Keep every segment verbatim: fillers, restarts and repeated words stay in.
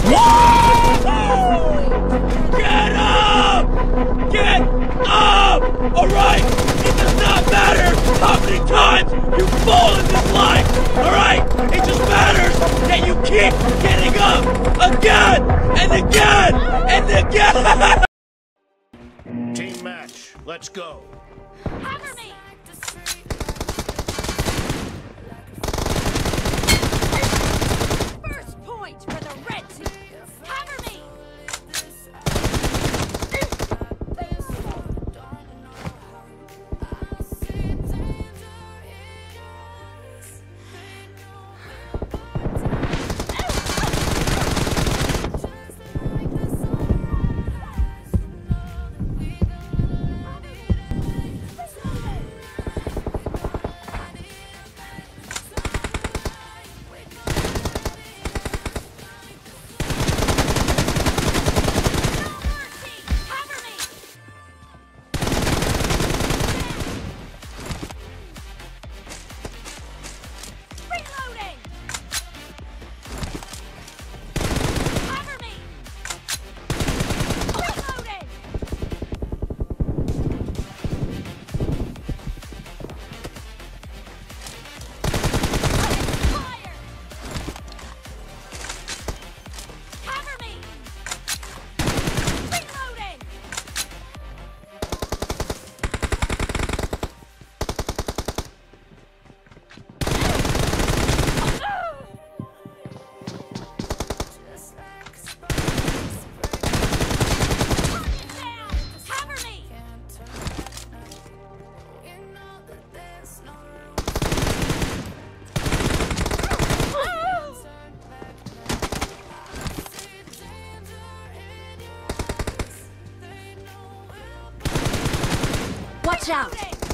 Get up! Get up! Alright? It does not matter how many times you fall in this life! Alright? It just matters that you keep getting up again and again and again! Team match, let's go. Cover me! First point for the red team! Cover me! Watch out!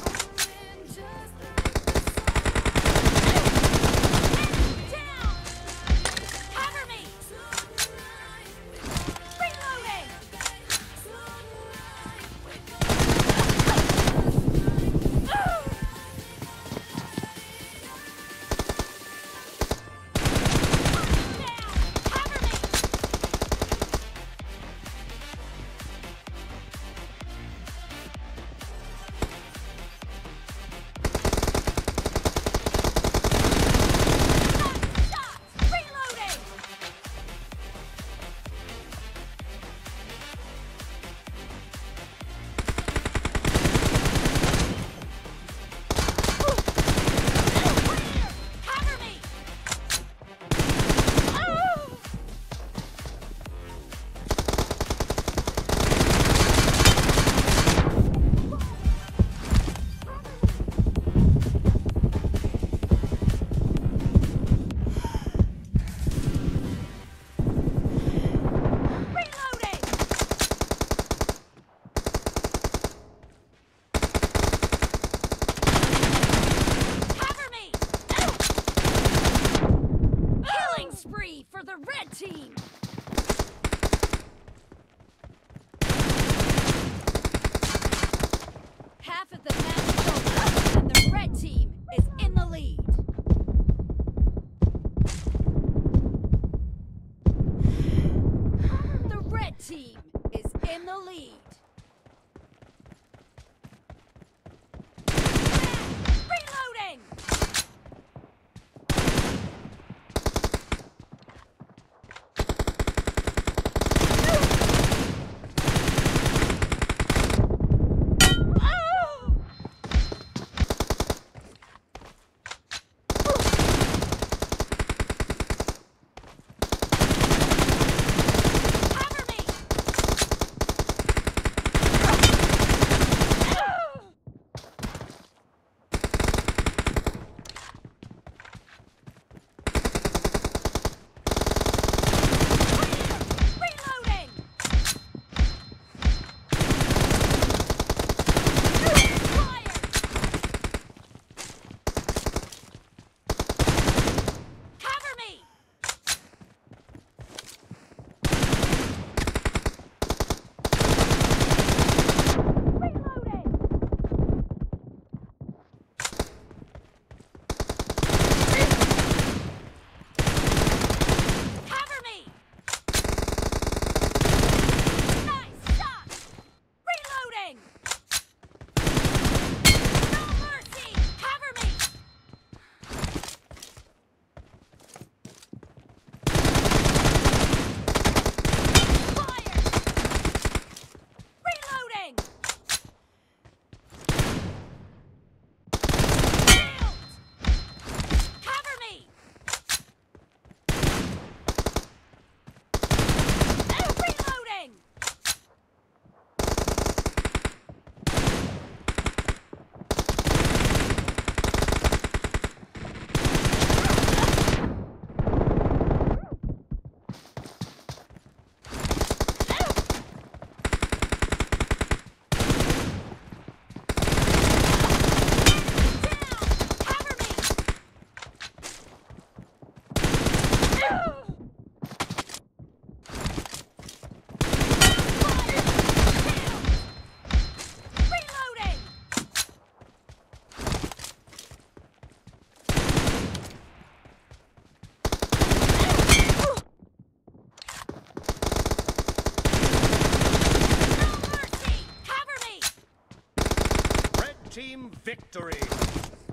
For the red team! Half of the match is over, and the red team is in the lead. The red team is in the lead. Reloading! team victory.